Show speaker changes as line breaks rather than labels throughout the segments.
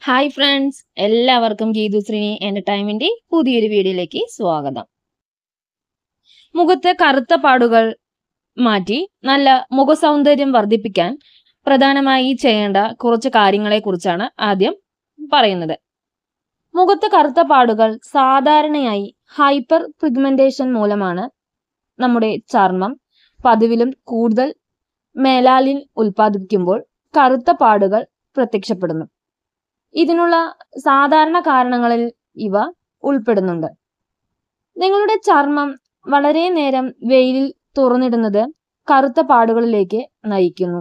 Hi friends, എല്ലാവർക്കും ഗീതുശ്രീനി എന്റർടൈൻമെന്റിന്റെ പുതിയൊരു വീഡിയോയിലേക്ക് സ്വാഗതം. മുഖത്തെ കറുത്ത പാടുകൾ മാറ്റി നല്ല മുഖസൗന്ദര്യം വർദ്ധിപ്പിക്കാൻ പ്രധാനമായി ചെയ്യേണ്ട കുറച്ച് കാര്യങ്ങളെ കുറിച്ചാണ് ആദ്യം പറയുന്നത്. മുഖത്തെ കറുത്ത പാടുകൾ സാധാരണയായി ഹൈപ്പർ പിഗ്മെന്റേഷൻ മൂലമാണ്. നമ്മുടെ ചർമ്മം പതിവിലും കൂടുതൽ മെലാനിൻ ഉൽപ്പാദിപ്പിക്കുമ്പോൾ കറുത്ത പാടുകൾ പ്രത്യക്ഷപ്പെടുന്നു. ഇതിനുള്ള സാധാരണ കാരണങ്ങളിൽ ഇവ ഉൾപ്പെടുന്നുണ്ട്. നിങ്ങളുടെ ചർമ്മം വളരെ നേരം വെയിലിൽ തുറന്നിടുന്നത് കറുത്ത പാടുകളിലേക്ക് നയിക്കുന്നു.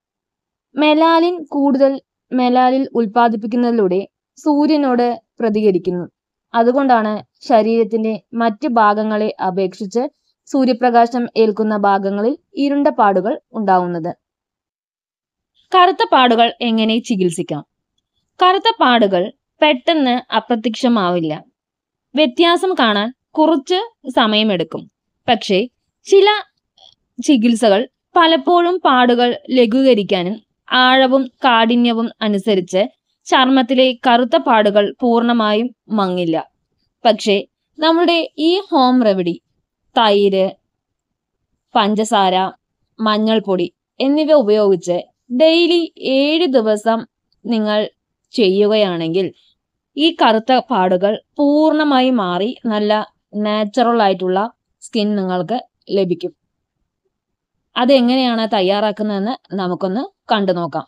മെലാനിൻ ഉൽപ്പാദിപ്പിക്കുന്നതിലൂടെ സൂര്യനോട് പ്രതികരിക്കുന്നു. അതുകൊണ്ടാണ് ശരീരത്തിന്റെ മറ്റ് ഭാഗങ്ങളെ അപേക്ഷിച്ച് സൂര്യപ്രകാശം ഏൽക്കുന്ന ഭാഗങ്ങളിൽ ഇരുണ്ട പാടുകൾ ഉണ്ടാവുന്നത്. കറുത്ത പാടുകൾ എങ്ങനെ ചികിത്സിക്കാം? കറുത്ത പാടുകൾ പെട്ടെന്ന് അപ്രത്യക്ഷമാവില്ല. വ്യത്യാസം കാണാൻ കുറച്ച് സമയമെടുക്കും. പക്ഷേ ചില ചികിത്സകൾ പലപ്പോഴും പാടുകൾ ലഘൂകരിക്കാനും ആഴവും കാഠിന്യവും അനുസരിച്ച് ചർമ്മത്തിലെ കറുത്ത പാടുകൾ പൂർണ്ണമായും മങ്ങില്ല. പക്ഷേ നമ്മുടെ ഈ ഹോം റെമഡി തൈര്, പഞ്ചസാര, മഞ്ഞൾപ്പൊടി എന്നിവ ഉപയോഗിച്ച് ഡെയിലി 7 ദിവസം നിങ്ങൾ ചെയ്യുകയാണെങ്കിൽ ഈ കറുത്ത പാടുകൾ പൂർണ്ണമായി മാറി നല്ല നാച്ചുറൽ ആയിട്ടുള്ള സ്കിൻ നിങ്ങൾക്ക് ലഭിക്കും. അതെങ്ങനെയാണ് തയ്യാറാക്കുന്നതെന്ന് നമുക്കൊന്ന് കണ്ടു നോക്കാം.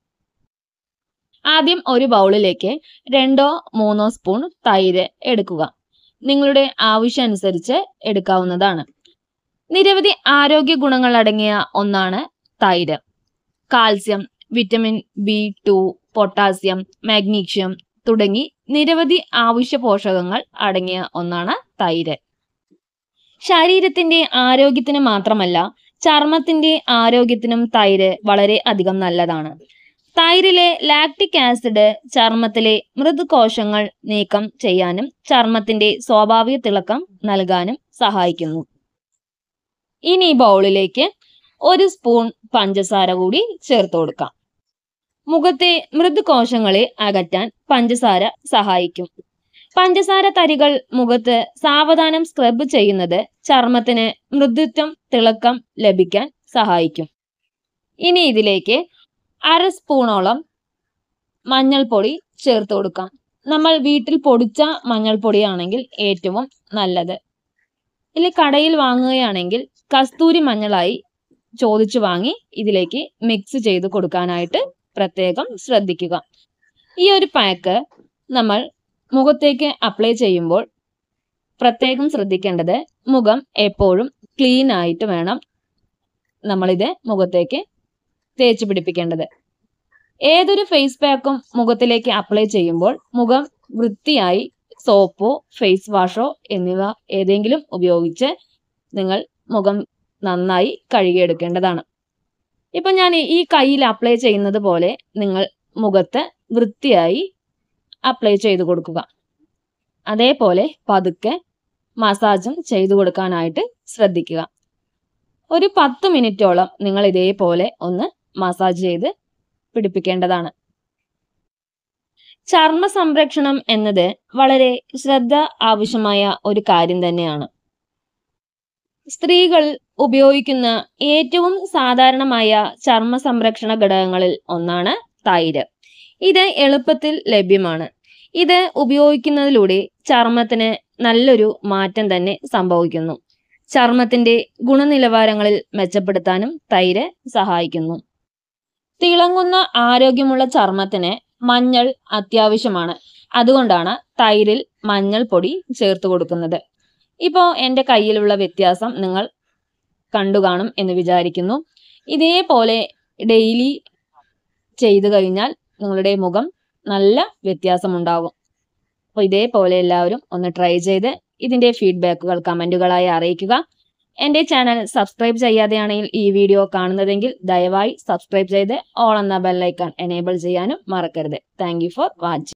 ആദ്യം ഒരു ബൗളിലേക്ക് 2-3 സ്പൂൺ തൈര് എടുക്കുക. നിങ്ങളുടെ ആവശ്യമനുസരിച്ച് എടുക്കാവുന്നതാണ്. നിരവധി ആരോഗ്യ ഗുണങ്ങൾ അടങ്ങിയ ഒന്നാണ് തൈര്. Calcium, vitamin B2, potassium, magnesium തുടങ്ങി നിരവധി ആവശ്യ പോഷകങ്ങൾ അടങ്ങിയ ഒന്നാണ് തൈര്. ശരീരത്തിന്റെ ആരോഗ്യത്തിന് മാത്രമല്ല, ചർമ്മത്തിന്റെ ആരോഗ്യത്തിനും തൈര് വളരെ അധികം നല്ലതാണ്. തൈരിലെ ലാക്റ്റിക് ആസിഡ് ചർമ്മത്തിലെ മൃദുകോശങ്ങൾ നീക്കം ചെയ്യാനും ചർമ്മത്തിന്റെ സ്വാഭാവിക തിളക്കം നൽകാനും സഹായിക്കുന്നു. ഇനി ബൗളിലേക്ക് 1 സ്പൂൺ പഞ്ചസാര കൂടി ചേർത്ത് കൊടുക്കാം. മുഖത്തെ മൃദുകോശങ്ങളെ അകറ്റാൻ പഞ്ചസാര സഹായിക്കും. പഞ്ചസാര തരികൾ മുഖത്ത് സാവധാനം സ്ക്രബ് ചെയ്യുന്നത് ചർമ്മത്തിന് മൃദുത്വം, തിളക്കം ലഭിക്കാൻ സഹായിക്കും. ഇനി ഇതിലേക്ക് 1/2 സ്പൂണോളം മഞ്ഞൾപ്പൊടി ചേർത്ത് കൊടുക്കാം. നമ്മൾ വീട്ടിൽ പൊടിച്ച മഞ്ഞൾപ്പൊടിയാണെങ്കിൽ ഏറ്റവും നല്ലത്. ഇല്ല, കടയിൽ വാങ്ങുകയാണെങ്കിൽ കസ്തൂരി മഞ്ഞളായി ചോദിച്ചു വാങ്ങി ഇതിലേക്ക് മിക്സ് ചെയ്ത് കൊടുക്കാനായിട്ട് പ്രത്യേകം ശ്രദ്ധിക്കുക. ഈ ഒരു പാക്ക് നമ്മൾ മുഖത്തേക്ക് അപ്ലൈ ചെയ്യുമ്പോൾ പ്രത്യേകം ശ്രദ്ധിക്കേണ്ടത് മുഖം എപ്പോഴും ക്ലീൻ ആയിട്ട് വേണം നമ്മളിത് മുഖത്തേക്ക് തേച്ച് പിടിപ്പിക്കേണ്ടത്. ഏതൊരു ഫേസ് പാക്കും മുഖത്തിലേക്ക് അപ്ലൈ ചെയ്യുമ്പോൾ മുഖം വൃത്തിയായി സോപ്പോ ഫേസ് വാഷോ എന്നിവ ഏതെങ്കിലും ഉപയോഗിച്ച് നിങ്ങൾ മുഖം നന്നായി കഴുകിയെടുക്കേണ്ടതാണ്. ഇപ്പൊ ഞാൻ ഈ കയ്യിൽ അപ്ലൈ ചെയ്യുന്നത് പോലെ നിങ്ങൾ മുഖത്ത് വൃത്തിയായി അപ്ലൈ ചെയ്ത് കൊടുക്കുക. അതേപോലെ പതുക്കെ മസാജും ചെയ്തു കൊടുക്കാനായിട്ട് ശ്രദ്ധിക്കുക. ഒരു 10 മിനിറ്റോളം നിങ്ങൾ ഇതേപോലെ ഒന്ന് മസാജ് ചെയ്ത് പിടിപ്പിക്കേണ്ടതാണ്. ചർമ്മ സംരക്ഷണം എന്നത് വളരെ ശ്രദ്ധ ആവശ്യമായ ഒരു കാര്യം തന്നെയാണ്. സ്ത്രീകൾ ഉപയോഗിക്കുന്ന ഏറ്റവും സാധാരണമായ ചർമ്മ സംരക്ഷണ ഘടകങ്ങളിൽ ഒന്നാണ് തൈര്. ഇത് എളുപ്പത്തിൽ ലഭ്യമാണ്. ഇത് ഉപയോഗിക്കുന്നതിലൂടെ ചർമ്മത്തിന് നല്ലൊരു മാറ്റം തന്നെ സംഭവിക്കുന്നു. ചർമ്മത്തിന്റെ ഗുണനിലവാരങ്ങളിൽ മെച്ചപ്പെടുത്താനും തൈര് സഹായിക്കുന്നു. തിളങ്ങുന്ന ആരോഗ്യമുള്ള ചർമ്മത്തിന് മഞ്ഞൾ അത്യാവശ്യമാണ്. അതുകൊണ്ടാണ് തൈരിൽ മഞ്ഞൾ പൊടി ചേർത്ത് കൊടുക്കുന്നത്. ഇപ്പോൾ എൻ്റെ കയ്യിലുള്ള വ്യത്യാസം നിങ്ങൾ കണ്ടു കാണും എന്ന് വിചാരിക്കുന്നു. ഇതേപോലെ ഡെയിലി ചെയ്തു കഴിഞ്ഞാൽ നിങ്ങളുടെ മുഖം നല്ല വ്യത്യാസമുണ്ടാകും. അപ്പോൾ ഇതേപോലെ എല്ലാവരും ഒന്ന് ട്രൈ ചെയ്ത് ഇതിൻ്റെ ഫീഡ്ബാക്കുകൾ കമൻറ്റുകളായി അറിയിക്കുക. എൻ്റെ ചാനൽ സബ്സ്ക്രൈബ് ചെയ്യാതെയാണെങ്കിൽ ഈ വീഡിയോ കാണുന്നതെങ്കിൽ ദയവായി സബ്സ്ക്രൈബ് ചെയ്ത് ഓൾ എന്ന ബെല്ലൈക്കൺ എനേബിൾ ചെയ്യാനും മറക്കരുത്. Thank you for watching.